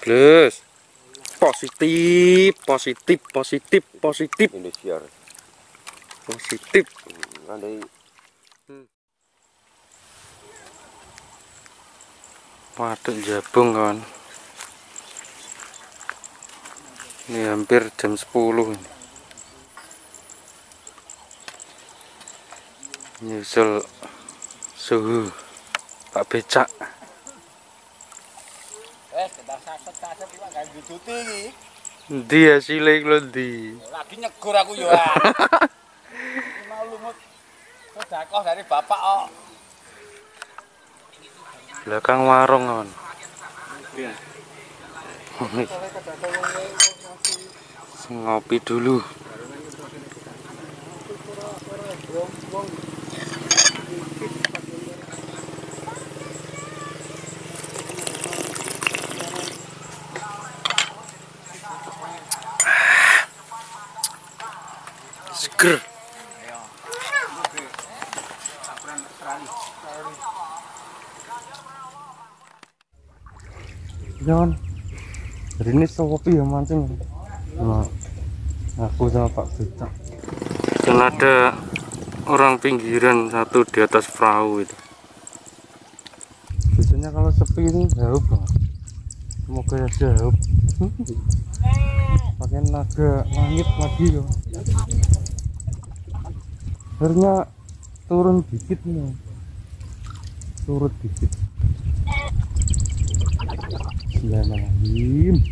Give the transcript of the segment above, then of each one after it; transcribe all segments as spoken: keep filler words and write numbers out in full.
Plus positif, positif, positif, positif. Indonesia Positif. ada Waduk jabung kawan. Ini hampir jam sepuluh ini. Nyusul suhu Pak Becak. Eh, kita saset-saset iki gak duduti iki. Endi hasile iku lho ndi? Lagi nyegur aku yo. Iki mau lumut sedekah dari bapak kok. Belakang warung kawan. Iya. Ngopi dulu. Seger. Jangan. Hari ini Sopi ya mancing. Nah, aku sama Pak Becak. Dan ada orang pinggiran satu di atas perahu itu. Biasanya kalau sepi ini jauh banget. Semoga ya jauh. Pakai naga langit lagi loh. Akhirnya turun dikit nih. Turun dikit. Bismillahirrahmanirrahim.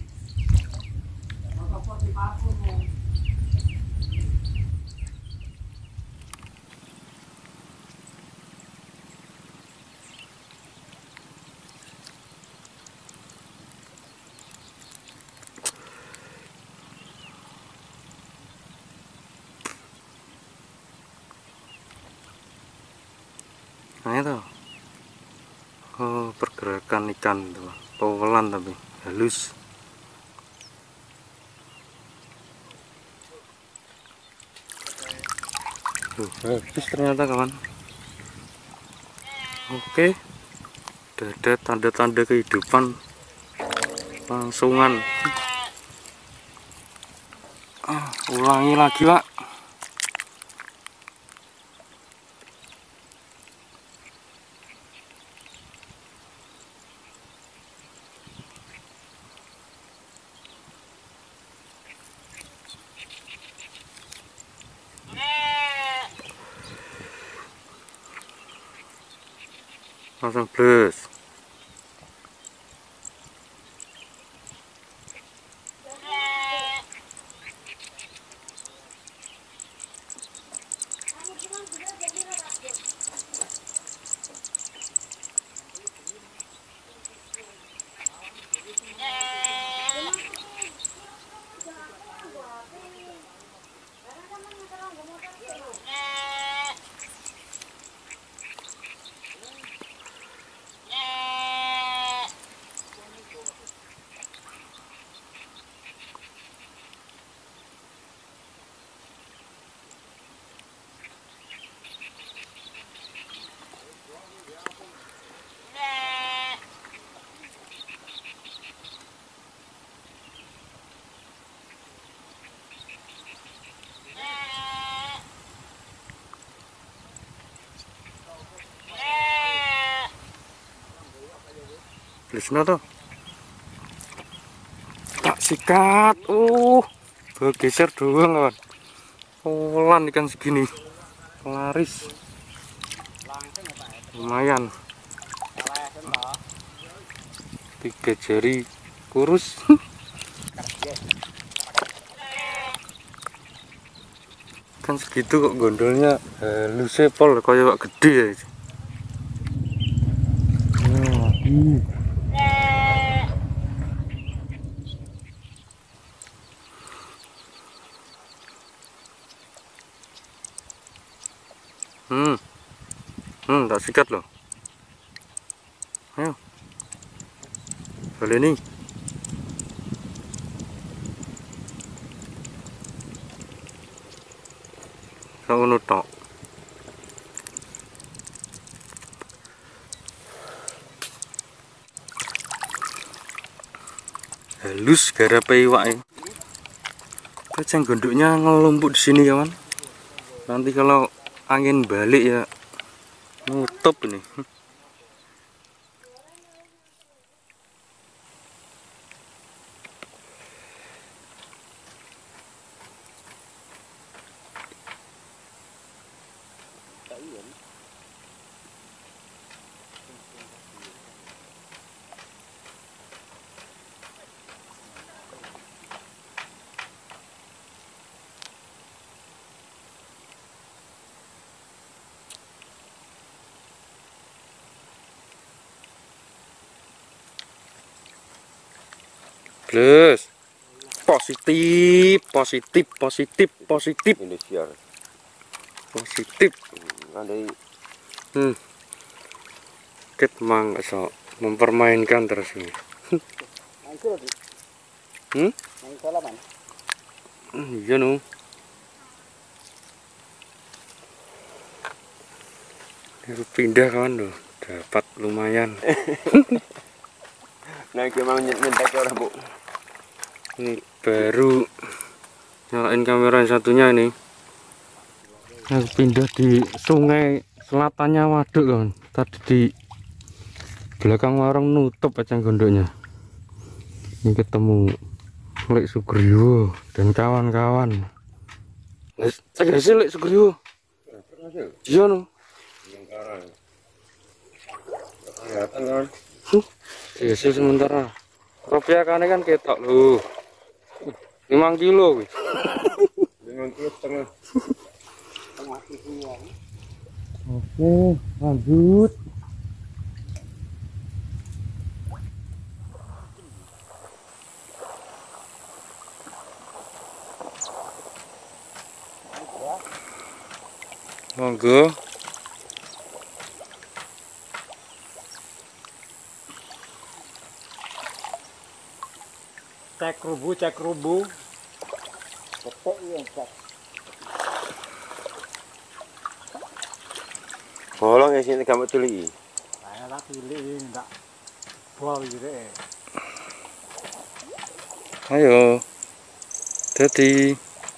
Nah itu, oh, pergerakan ikan itu, pewelan tapi halus. Tuh, habis ternyata kawan. Oke, udah ada tanda-tanda kehidupan langsungan. Ah, ulangi lagi Pak. Langsung plus. Lisna tuh tak sikat, uh bergeser doang kawan. Polan ikan segini laris, lumayan. Tiga jari kurus. Kan segitu kok gondolnya halus pol kayak gede ya. Hmm. Hmm, hmm, tak sikat loh. Ayo, boleh nih. Kalau nutok. halus garape iwak. Kacang gondoknya ngelumpuk di sini kawan. Nanti kalau angin balik ya nutup ini. Plus positif, positif, positif, positif. Indonesia. Positif. Ada Hmm. Ket mang so mempermainkan terus ini. Hmm? Hmm, iya nu. Ini pindah kawan loh, dapat lumayan. nah gimana nyentak orang bu? Ini baru nyalain kamera yang satunya ini. Aku pindah di sungai selatannya waduk kawan. Tadi di belakang warung nutup kacang gondoknya. Ini ketemu Lek Sugriwo dan kawan-kawan. Saya sih Lek Sugriwo. Iya no. Kelihatan kan? Hasil sementara. Rupiah kan kan ketok lu. lima kilo wis. lima kilo setengah. Oke, lanjut. Monggo. Cek rubu, cek rubu. Betul ya, cek. Bolong ya sini kamu tuli. Saya lah pilih enggak bol gitu ya. Ayo. Jadi.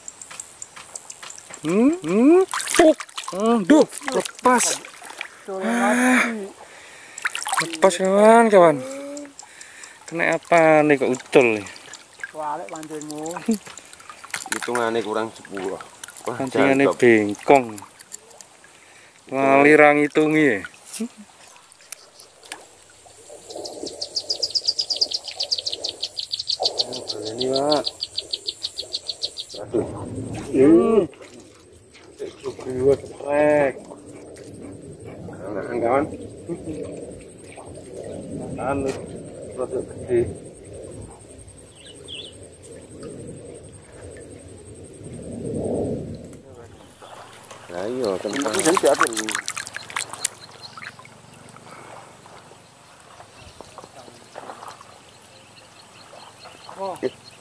Hmm, hmm, puk. Hmm, duh, lepas. Lepas kawan, kawan. Kena apa nih kok utul nih? Walek pancingmu. Hitungannya kurang sepuluh. Pancingannya bengkong. Wali rang hitungi ya. Ini pak. Aduh. Hmm. Sugriwo ceplek. Anak kawan. Anu, produk gede. Ayo, teman-teman jadi siapa ini? Oh.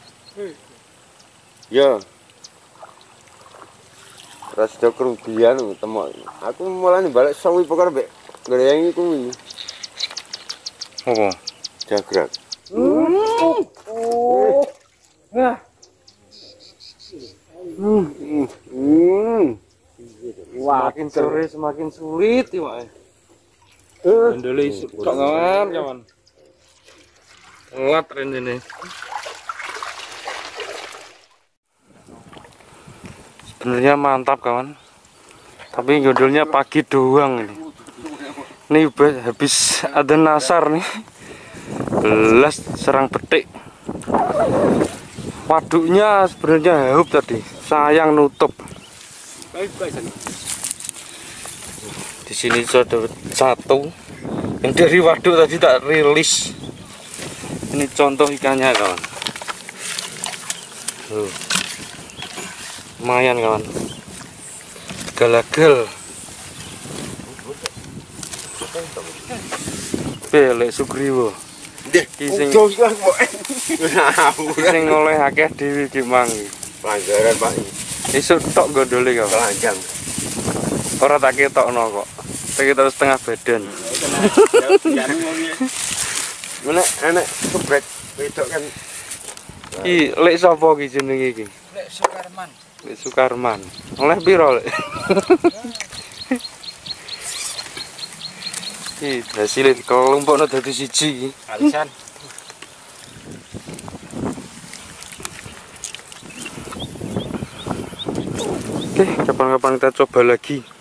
Ya. Ras do kerugian temok. Aku mulane balik sawi perkara mbek ngreyengi kuwi. Apa? Jagrak. Oh. Nah. Hmm. Hmm. Semakin sore semakin sulit iwak. Eh, ndele isuk tok kawan, kawan. Telat rene. Sebenarnya mantap kawan. Tapi gondolnya pagi doang ini. Ini habis ada nasar nih. Belas serang betik. Waduknya sebenarnya haup tadi. Sayang nutup. Di sini sudah satu yang dari waduk tadi tak rilis. Ini contoh ikannya kawan. Tuh. Lumayan kawan. Galagal. Lek Sugriwo. Sing sing oleh akeh dhewe iki mang. Pelanggaran Pak. Esuk tok gondole kawan. Telanjang. Ora tak ketokno kok. Tak ketok setengah badan. Mana anak kebrek wedok kan Iki lek sapa iki jenenge iki? Lek Sukarman. Lek Sukarman. Oleh piro lek? Iki hasilnya dikelompokno dadi siji iki. Alisan. Oke, kapan-kapan kita coba lagi.